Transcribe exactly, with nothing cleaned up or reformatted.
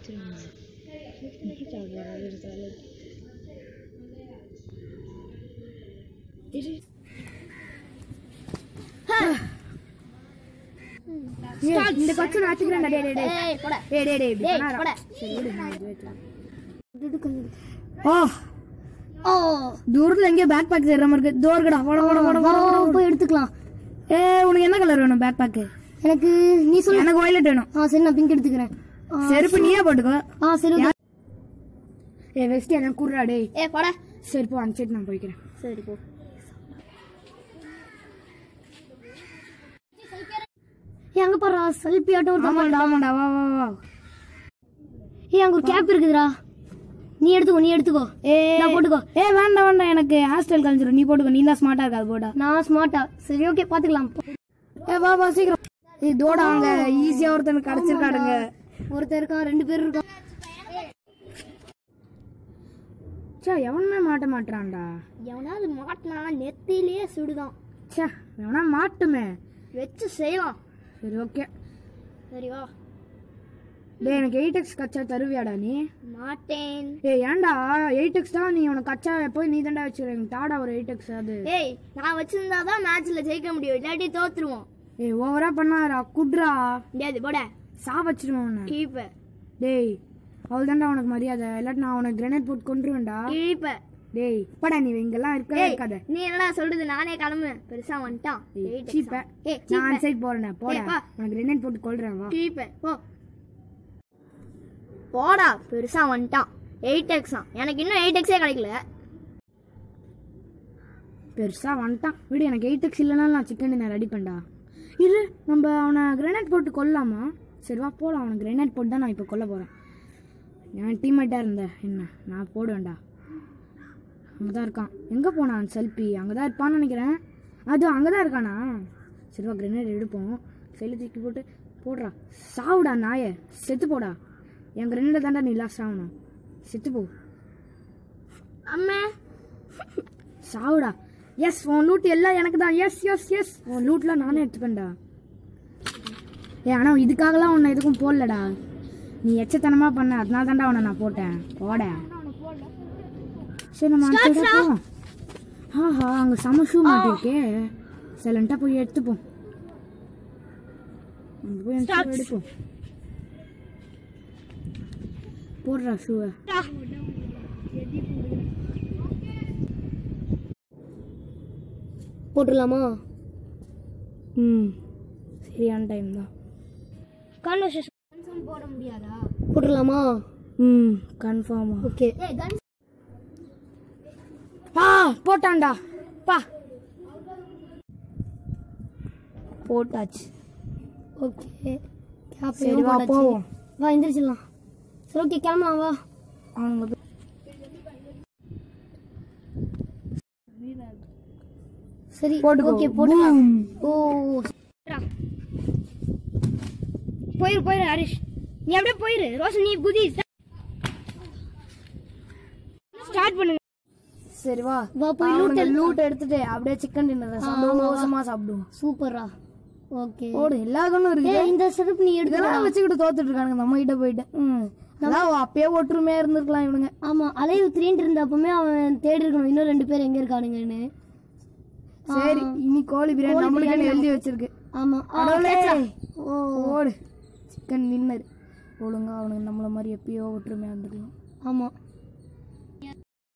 இந்த கொச்சு நாச்சுக்கிறேன். டேய் டேய் டேய் போடா. டேய் டேய் டேய் போடா. சரி விடு நான் இது வெச்சறேன். ஓ ஓ தூரத்துல எங்க பேக் பேக் தேடுற மாதிரி இருக்கு. தூரங்கடா போட போட போட போட போய் எடுத்துக்கலாம். ஏய் உனக்கு என்ன கலர் வேணும் பேக் பேக்? எனக்கு நீ சொல்லு. எனக்கு வயலட் வேணும். ஆ சரி நான் பிங்க் எடுத்துக்கறேன். செருப்பு நீயே போட்டுக்கோ. ஆ சரி. ஏய் வெஸ்ட் என்ன குறடா டேய். ஏய் போடா. சரி போ அந்த சைடு நான் போய்க்கிறேன். சரி போ. ஏய் அங்க பாரு செல்ஃபி ஆட்டோ ஒரு ஆமாடா ஆமாடா வா வா வா. ஏய் அங்க ஒரு கேப் இருக்குதுடா. நீ எடுத்துக்கோ நீ எடுத்துக்கோ. ஏய் நான் போட்டுக்கோ. ஏய் வேண்டாம் வேண்டாம் எனக்கு ஹேர்ஸ்டைல் கலஞ்சிரும். நீ போட்டுக்கோ. நீ தான் ஸ்மார்ட்டா இருக்க அது போடா. நான் ஸ்மார்ட்டா. சரி ஓகே பாத்துக்கலாம். ஏய் வா வா சீக்கிரம். ஏய் தோடா அங்க ஈஸியா ஒருத்தனுக்கு கிடைச்சிருக்காடுங்க. ஒருத்தர் இருக்கான் ரெண்டு பேர் இருக்கான். சே எவனுமே மாட்ட மாட்டறான்டா. எவனாவது மாட்டனா நெத்தியிலே சுடுதான். சே எவனா மாட்டுமே வெச்சு செய்யலாம். சரி ஓகே சரி வா. டேய் எனக்கு எயிட் எக்ஸ் கச்சா தருவியாடா நீ? மாட்டேன். ஏய் ஏன்டா எயிட் எக்ஸ் தான் நீ உனக்கு கச்சா போய் நீ தான்டா வச்சிரு. எனக்கு தாடா ஒரு எயிட் எக்ஸ் அது. ஏய் நான் வச்சிருந்தா தான் மேட்ச்ல ஜெயிக்க முடியும். இல்லாட்டி தோத்துருவோம். ஏய் ஓவரா பண்ணாதடா குட்ரா. டேய் போடா சா வச்சிருவேன் உன்னை. கீப்ப. டேய் அவள்தான்டா உனக்கு மரியாதை. இல்லாட்டி நான் உனக்கு கிரனேட் போட்டு கொன்றுவேன்டா. கீப்ப. டேய் படா நீ இங்கெல்லாம் இருக்கவே இருக்காத. நீ என்னடா சொல்றது? நானே கிளம்பு. பெருசா வந்துட்டான். கீப்ப. ஏய் நான் சைடு போறேன். போடா உனக்கு கிரனேட் போட்டு கொல்றேன் வா. கீப்ப போ. போடா பெருசா வந்துட்டான். எயிட் எக்ஸ் எனக்கு இன்னும் எயிட் எக்ஸே கிடைக்கல. பெருசா வந்துட்டான் விடு. எனக்கு எயிட் எக்ஸ் இல்லைனாலும் நான் சிக்கன் டின்னர் ரெடி பண்ணா. இது நம்ம அவனை கிரனேட் போட்டு கொல்லாமா? சரி வா போடலாம். அவனை கிரனேட் போட்டு தான் நான் இப்போ கொல்ல போகிறேன். என் டீம்மேட்டாக இருந்த என்ன நான் போடுவேன்டா. அங்கே தான் இருக்கான். எங்கே போனான் செல்ஃபி? அங்கே தான் இருப்பான்னு நினைக்கிறேன். அது அங்கே தான் இருக்கானா? சரி வா கிரனேட் எடுப்போம். செல்லு தூக்கி போட்டு போடுறா. சாவுடா நாயை செத்து போடா. என் கிரனேட்டை தாண்டா நீ லாஸ்ட் ஆகணும். செத்து போ அம்மா. சாவுடா. எஸ் உன் லூட் எல்லாம் எனக்கு தான். எஸ் எஸ் எஸ் உன் லூட்லாம் நானே எடுத்துப்பேன்டா. ஏ ஆனால் இதுக்காகலாம் உன்னை எதுக்கும் போடலடா. நீ எச்சத்தனமா பண்ண அதனால தாண்டா உன்னை நான் போட்டேன். போட சரி நம்ம ஆஹா அங்கே செம ஷூ மாட்டிருக்கே. சைலண்டாக போய் எடுத்துப்போம். அங்கே போய் எடுப்போம். போடுறா ஷூவை. போட்டுடலாமா? ம் சரியான டைம் தான். கான்வர்சேஷன் போட முடியாதா? போட்டுடலாமா? ம் கன்ஃபார்மா. ஓகே ஆ போட்டான்டா பா. போட்டாச்சு. ஓகே சரி வா போவோம். வா எந்திரிச்சிடலாம். சரி ஓகே கிளம்பலாம் வா. அவனுங்க சரி ஓகே போட்டுக்கலாம். ஓ போயிரு போயிரு ஹரிஷ். நீ அப்படியே போயிரு. ரோஷன் நீ குதி ஸ்டார்ட் பண்ணுங்க. சரி வா வா போய் லூட் லூட் எடுத்துட்டு அப்படியே சிக்கன் டின்னர் சந்தோஷமா சாப்பிடுவோம். சூப்பரா. ஓகே ஓடு எல்லா கண்ணும் இருக்கு. இந்த செருப்பு நீ எடுத்து வச்சுக்கிட்டு தோத்துட்டு இருக்கானுங்க நம்ம கிட்ட போயிட்டு. ம் அதான் அப்பயே ஒற்றுமையா இருந்திருக்கலாம் இவனுங்க. ஆமா அலைவு த்ரீன்ட்டு இருந்தப்பமே அவன் தேடி இருக்கணும் இன்னும் ரெண்டு பேர் எங்க இருக்கானுங்கன்னு. சரி இனி கோழி பிரியாணி நம்மளுக்கு எழுதி வச்சிருக்கு. ஆமா ஓடு சிக்கன் டின்னர். ஒழுங்கா அவனுக்கு நம்மள மாதிரி எப்பயோ ஒற்றுமையா இருந்திருக்கலாம். ஆமா